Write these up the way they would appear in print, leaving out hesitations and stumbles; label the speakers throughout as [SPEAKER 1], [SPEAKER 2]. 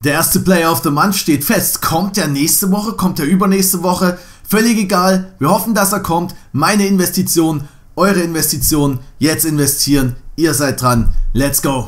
[SPEAKER 1] Der erste Player of the Month steht fest. Kommt er nächste Woche? Kommt er übernächste Woche? Völlig egal. Wir hoffen, dass er kommt. Meine Investition, eure Investition. Jetzt investieren. Ihr seid dran. Let's go.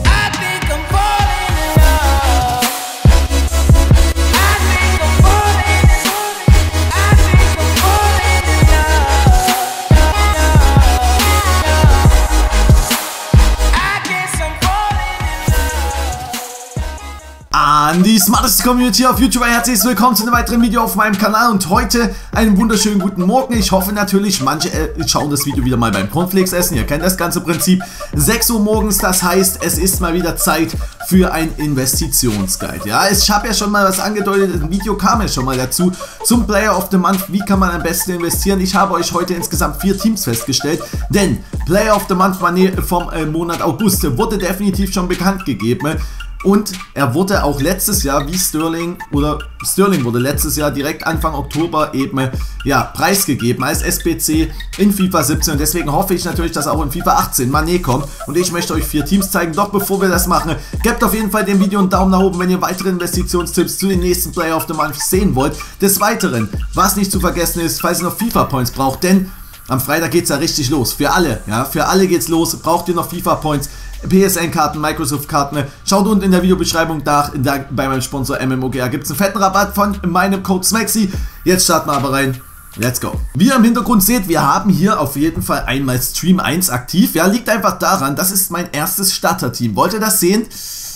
[SPEAKER 1] An die smarteste Community auf YouTube, herzlich willkommen zu einem weiteren Video auf meinem Kanal und heute einen wunderschönen guten Morgen. Ich hoffe natürlich, manche schauen das Video wieder mal beim Cornflakes essen, ihr kennt das ganze Prinzip. 6 Uhr morgens, das heißt, es ist mal wieder Zeit für ein Investitionsguide. Ja, ich habe ja schon mal was angedeutet, ein Video kam ja schon mal dazu, zum Player of the Month, wie kann man am besten investieren. Ich habe euch heute insgesamt 4 Teams festgestellt, denn Player of the Month vom Monat August wurde definitiv schon bekannt gegeben. Und er wurde auch letztes Jahr, wie Sterling wurde letztes Jahr direkt Anfang Oktober eben, ja, preisgegeben als SBC in FIFA 17. Und deswegen hoffe ich natürlich, dass auch in FIFA 18 Mané kommt. Und ich möchte euch 4 Teams zeigen. Doch bevor wir das machen, gebt auf jeden Fall dem Video einen Daumen nach oben, wenn ihr weitere Investitionstipps zu den nächsten Player of the Month sehen wollt. Des Weiteren, was nicht zu vergessen ist, falls ihr noch FIFA Points braucht, denn am Freitag geht es ja richtig los. Für alle, ja, für alle geht's los. Braucht ihr noch FIFA Points? PSN-Karten, Microsoft-Karten, schaut unten in der Videobeschreibung nach, bei meinem Sponsor MMOGA gibt es einen fetten Rabatt von meinem Code SMAXI. Jetzt starten wir aber rein. Let's go. Wie ihr im Hintergrund seht, wir haben hier auf jeden Fall einmal Stream 1 aktiv. Ja, liegt einfach daran, das ist mein erstes Starter-Team. Wollt ihr das sehen?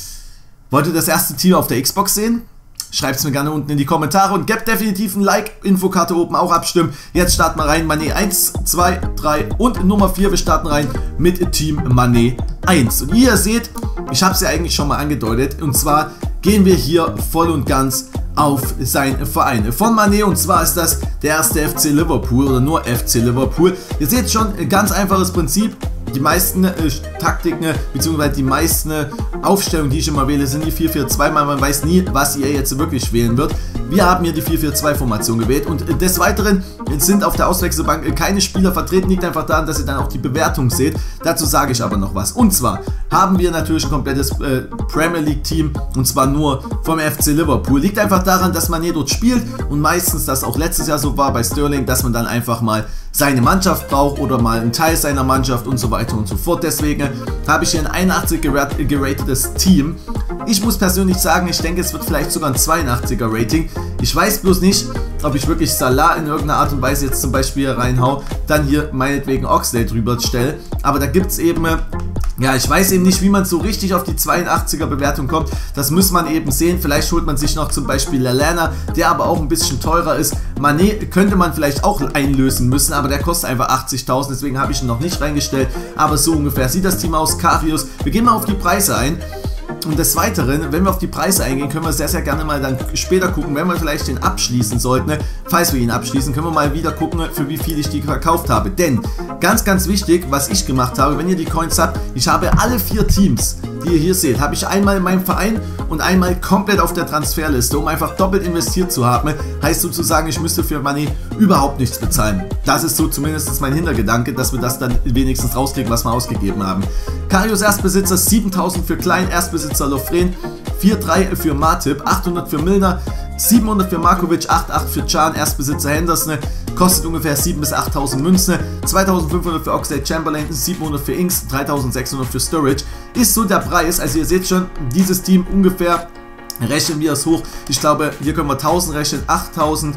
[SPEAKER 1] Wollt ihr das erste Team auf der Xbox sehen? Schreibt es mir gerne unten in die Kommentare und gebt definitiv ein Like, Infokarte oben auch abstimmen. Jetzt starten wir rein, Mané 1, 2, 3 und Nummer 4, wir starten rein mit Team Mané 1. Und wie ihr seht, ich habe es ja eigentlich schon mal angedeutet, und zwar gehen wir hier voll und ganz auf seinen Verein von Mané, und zwar ist das der erste FC Liverpool oder nur FC Liverpool. Ihr seht schon, ein ganz einfaches Prinzip. Die meisten Taktiken bzw. die meisten Aufstellungen, die ich immer wähle, sind die 4-4-2, weil man weiß nie, was ihr jetzt wirklich wählen wird. Wir haben hier die 4-4-2-Formation gewählt und des Weiteren sind auf der Auswechselbank keine Spieler vertreten, liegt einfach daran, dass ihr dann auch die Bewertung seht. Dazu sage ich aber noch was. Und zwar haben wir natürlich ein komplettes Premier League Team, und zwar nur vom FC Liverpool. Liegt einfach daran, dass man hier dort spielt und meistens, das auch letztes Jahr so war bei Sterling, dass man dann einfach mal seine Mannschaft braucht oder mal einen Teil seiner Mannschaft und so weiter und so fort. Deswegen habe ich hier ein 81 geratetes Team. Ich muss persönlich sagen, ich denke, es wird vielleicht sogar ein 82er Rating. Ich weiß bloß nicht, ob ich wirklich Salah in irgendeiner Art und Weise jetzt zum Beispiel hier reinhau, dann hier meinetwegen Oxlade drüber stelle. Aber da gibt es eben, ja, ich weiß eben nicht, wie man so richtig auf die 82er Bewertung kommt. Das muss man eben sehen. Vielleicht holt man sich noch zum Beispiel Lallana, der aber auch ein bisschen teurer ist. Mané könnte man vielleicht auch einlösen müssen, aber der kostet einfach 80.000. Deswegen habe ich ihn noch nicht reingestellt. Aber so ungefähr sieht das Team aus. Karius. Wir gehen mal auf die Preise ein. Und des Weiteren, wenn wir auf die Preise eingehen, können wir sehr, sehr gerne mal dann später gucken, wenn wir vielleicht den abschließen sollten. Falls wir ihn abschließen, können wir mal wieder gucken, für wie viel ich die verkauft habe. Denn, ganz, ganz wichtig, was ich gemacht habe, wenn ihr die Coins habt, ich habe alle 4 Teams, die ihr hier seht, habe ich einmal in meinem Verein und einmal komplett auf der Transferliste, um einfach doppelt investiert zu haben. Heißt sozusagen, ich müsste für Mané überhaupt nichts bezahlen. Das ist so zumindest mein Hintergedanke, dass wir das dann wenigstens rauskriegen, was wir ausgegeben haben. Karius Erstbesitzer 7.000 für Klein, Erstbesitzer Lovren, 4,3 für Matip, 800 für Milner, 700 für Markovic, 8,8 für Can, Erstbesitzer Henderson, kostet ungefähr 7.000 bis 8.000 Münzen, 2.500 für Oxlade-Chamberlain, 700 für Ings, 3.600 für Sturridge, ist so der Preis. Also ihr seht schon, dieses Team ungefähr, rechnen wir es hoch, ich glaube, hier können wir 1.000 rechnen, 8.000,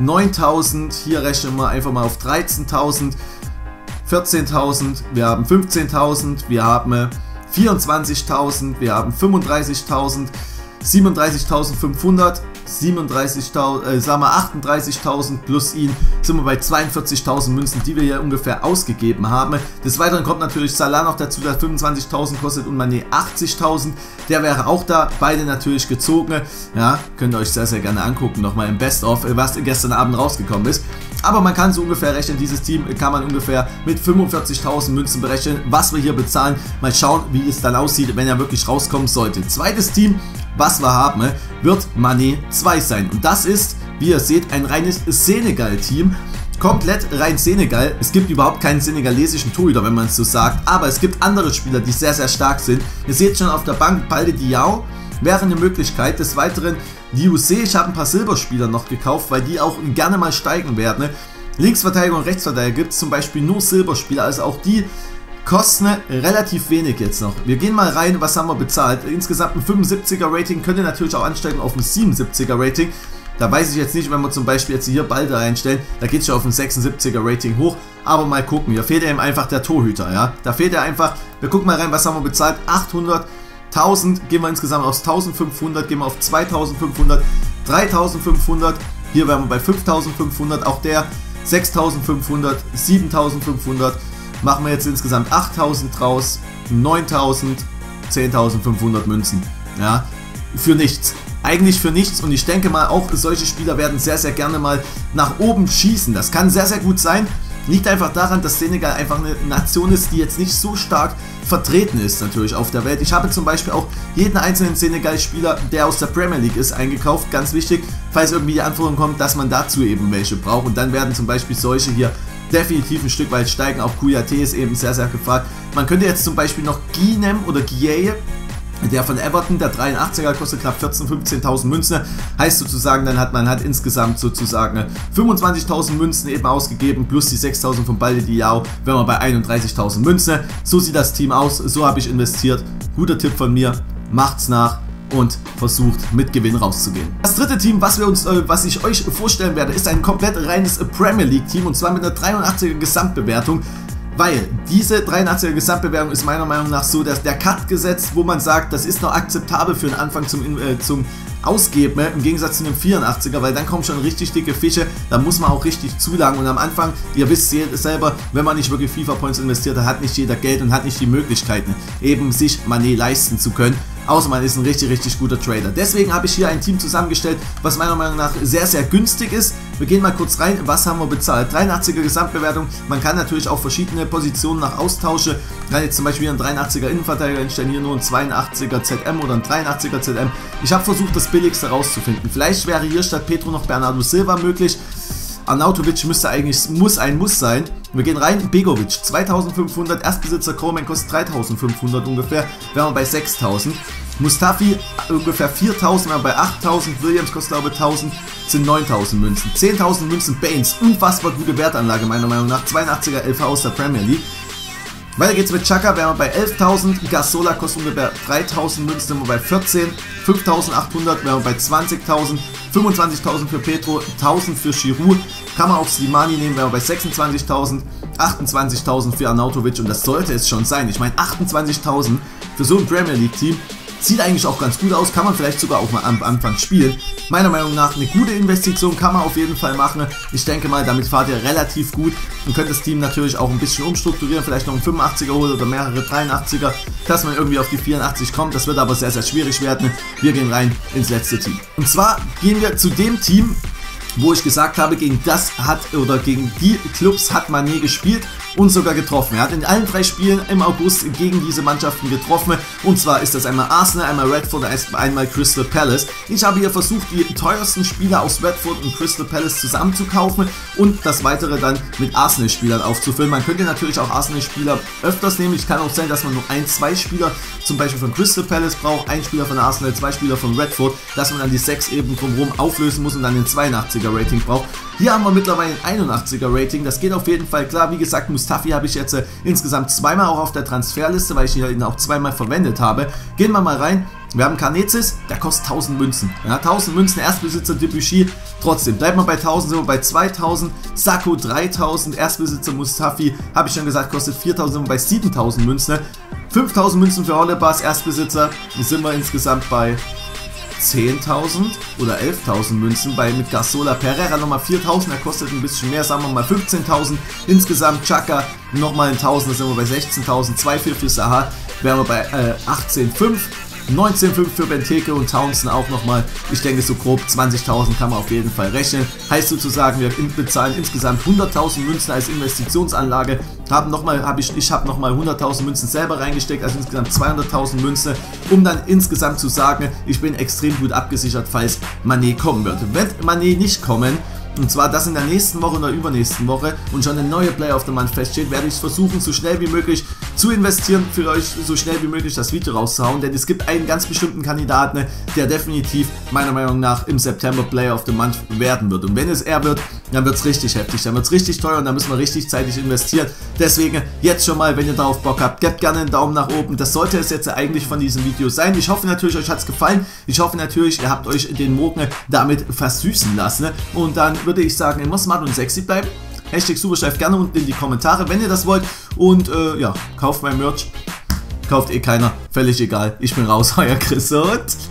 [SPEAKER 1] 9.000, hier rechnen wir einfach mal auf 13.000, 14.000, wir haben 15.000, wir haben 24.000, wir haben 35.000, 37.500, 38.000 plus ihn, sind wir bei 42.000 Münzen, die wir hier ungefähr ausgegeben haben. Des Weiteren kommt natürlich Salah noch dazu, der 25.000 kostet und Mané 80.000. Der wäre auch da, beide natürlich gezogen. Ja, könnt ihr euch sehr, sehr gerne angucken, nochmal im Best-of, was gestern Abend rausgekommen ist. Aber man kann so ungefähr rechnen, dieses Team kann man ungefähr mit 45.000 Münzen berechnen, was wir hier bezahlen. Mal schauen, wie es dann aussieht, wenn er wirklich rauskommen sollte. Zweites Team, was wir haben, wird Mané 2 sein. Und das ist, wie ihr seht, ein reines Senegal-Team. Komplett rein Senegal. Es gibt überhaupt keinen senegalesischen Torhüter, wenn man es so sagt. Aber es gibt andere Spieler, die sehr, sehr stark sind. Ihr seht schon auf der Bank Balde Diao. wäre eine Möglichkeit. Des Weiteren die UC, ich habe ein paar Silberspieler noch gekauft, weil die auch gerne mal steigen werden. Linksverteidiger und Rechtsverteidiger gibt es zum Beispiel nur Silberspieler, also auch die kosten relativ wenig jetzt noch. Wir gehen mal rein, was haben wir bezahlt. Insgesamt ein 75er Rating, könnte natürlich auch ansteigen auf ein 77er Rating. Da weiß ich jetzt nicht, wenn wir zum Beispiel jetzt hier Balde reinstellen, da geht es schon auf ein 76er Rating hoch. Aber mal gucken, hier fehlt ihm einfach der Torhüter, ja. Da fehlt er einfach, wir gucken mal rein, was haben wir bezahlt. 800, 1000, gehen wir insgesamt aufs 1500, gehen wir auf 2500, 3500. Hier wären wir bei 5500, auch der 6500, 7500. Machen wir jetzt insgesamt 8000 draus, 9000, 10.500 Münzen, ja, für nichts. Eigentlich für nichts, und ich denke mal, auch solche Spieler werden sehr, sehr gerne mal nach oben schießen. Das kann sehr, sehr gut sein. Liegt einfach daran, dass Senegal einfach eine Nation ist, die jetzt nicht so stark vertreten ist natürlich auf der Welt. Ich habe zum Beispiel auch jeden einzelnen Senegal-Spieler, der aus der Premier League ist, eingekauft. Ganz wichtig, falls irgendwie die Anforderung kommt, dass man dazu eben welche braucht. Und dann werden zum Beispiel solche hier definitiv ein Stück weit steigen. Auch Kouyaté ist eben sehr, sehr gefragt. Man könnte jetzt zum Beispiel noch Guinem oder Gueye, der von Everton, der 83er, kostet knapp 14.000, 15.000 Münzen. Heißt sozusagen, dann hat man insgesamt sozusagen 25.000 Münzen eben ausgegeben, plus die 6.000 von Balde Diao, wenn man bei 31.000 Münzen. So sieht das Team aus, so habe ich investiert. Guter Tipp von mir, macht's nach und versucht mit Gewinn rauszugehen. Das dritte Team, was ich euch vorstellen werde, ist ein komplett reines Premier League Team, und zwar mit einer 83er Gesamtbewertung. Weil diese 83er Gesamtbewertung ist meiner Meinung nach so, dass der Cut gesetzt, wo man sagt, das ist noch akzeptabel für den Anfang zum Ausgeben, im Gegensatz zu einem 84er, weil dann kommen schon richtig dicke Fische, da muss man auch richtig zulangen, und am Anfang, ihr wisst selber, wenn man nicht wirklich FIFA Points investiert, da hat nicht jeder Geld und hat nicht die Möglichkeiten, eben sich Mané leisten zu können. Außer man ist ein richtig, richtig guter Trader. Deswegen habe ich hier ein Team zusammengestellt, was meiner Meinung nach sehr, sehr günstig ist. Wir gehen mal kurz rein, was haben wir bezahlt? 83er Gesamtbewertung, man kann natürlich auch verschiedene Positionen nach austauschen. Kann jetzt zum Beispiel einen 83er Innenverteidiger einstellen, hier nur einen 82er ZM oder einen 83er ZM. Ich habe versucht, das billigste rauszufinden. Vielleicht wäre hier statt Pedro noch Bernardo Silva möglich. Arnautovic muss sein. Wir gehen rein, Begovic 2500, Erstbesitzer Coleman kostet 3500 ungefähr, wären wir bei 6000. Mustafi ungefähr 4000, wären wir bei 8000, Williams kostet glaube ich 1000, sind 9000 Münzen. 10.000 Münzen Baines, unfassbar gute Wertanlage meiner Meinung nach, 82er LV aus der Premier League. Weiter geht's mit Chaka, wären wir bei 11.000, Gasola kostet ungefähr 3.000 Münzen, sind wir bei 14, 5.800, wären wir bei 20.000, 25.000 für Pedro, 1.000 für Giroud, kann man auch Slimani nehmen, wären wir bei 26.000, 28.000 für Arnautovic, und das sollte es schon sein. Ich meine, 28.000 für so ein Premier League Team, sieht eigentlich auch ganz gut aus, kann man vielleicht sogar auch mal am Anfang spielen. Meiner Meinung nach eine gute Investition, kann man auf jeden Fall machen. Ich denke mal, damit fahrt ihr relativ gut und könnt das Team natürlich auch ein bisschen umstrukturieren, vielleicht noch einen 85er holen oder mehrere 83er, dass man irgendwie auf die 84 kommt. Das wird aber sehr, sehr schwierig werden. Wir gehen rein ins letzte Team. Und zwar gehen wir zu dem Team, wo ich gesagt habe, gegen die Clubs hat Mané gespielt und sogar getroffen. Er hat in allen 3 Spielen im August gegen diese Mannschaften getroffen, und zwar ist das einmal Arsenal, einmal Redford, einmal Crystal Palace. Ich habe hier versucht, die teuersten Spieler aus Redford und Crystal Palace zusammenzukaufen und das weitere dann mit Arsenal-Spielern aufzufüllen. Man könnte natürlich auch Arsenal-Spieler öfters nehmen. Es kann auch sein, dass man nur 2 Spieler zum Beispiel von Crystal Palace braucht, 1 Spieler von Arsenal, 2 Spieler von Redford, dass man dann die 6 eben drumherum auflösen muss und dann den 82er Rating braucht. Hier haben wir mittlerweile ein 81er Rating, das geht auf jeden Fall klar. Wie gesagt, Mustafi habe ich jetzt insgesamt zweimal auch auf der Transferliste, weil ich ihn auch zweimal verwendet habe. Gehen wir mal rein. Wir haben Karnezis, der kostet 1000 Münzen. Ja, 1000 Münzen, Erstbesitzer Debuchy. Trotzdem, bleibt man bei 1000, sind wir bei 2000. Sacco 3000, Erstbesitzer Mustafi, habe ich schon gesagt, kostet 4000, sind wir bei 7000 Münzen. 5000 Münzen für Hollebas, Erstbesitzer, sind wir insgesamt bei 10.000 oder 11.000 Münzen, mit Gasola Pereira nochmal 4.000, der kostet ein bisschen mehr, sagen wir mal 15.000, insgesamt Chaka nochmal 1.000, da sind wir bei 16.000, 2,4 für Saha, wären wir bei 18,5, 19,5 für Benteke und Townsend auch nochmal, ich denke so grob 20.000 kann man auf jeden Fall rechnen, heißt sozusagen, wir bezahlen insgesamt 100.000 Münzen als Investitionsanlage, ich habe nochmal 100.000 Münzen selber reingesteckt, also insgesamt 200.000 Münzen, um dann insgesamt zu sagen, ich bin extrem gut abgesichert, falls Mané kommen wird. Wird Mané nicht kommen, Und zwar, dass in der nächsten Woche oder übernächsten Woche und schon eine neue Player of the Month feststeht, werde ich es versuchen, so schnell wie möglich zu investieren, für euch so schnell wie möglich das Video rauszuhauen, denn es gibt einen ganz bestimmten Kandidaten, der definitiv meiner Meinung nach im September Player of the Month werden wird. Und wenn es er wird, dann wird es richtig heftig, dann wird es richtig teuer und dann müssen wir richtig zeitig investieren. Deswegen jetzt schon mal, wenn ihr darauf Bock habt, gebt gerne einen Daumen nach oben. Das sollte es jetzt eigentlich von diesem Video sein. Ich hoffe natürlich, euch hat es gefallen. Ich hoffe natürlich, ihr habt euch den Morgen damit versüßen lassen. Und dann würde ich sagen, immer smart und sexy bleiben. Hashtag Super schreibt gerne unten in die Kommentare, wenn ihr das wollt. Und ja, kauft mein Merch. Kauft eh keiner. Völlig egal. Ich bin raus, euer Chris und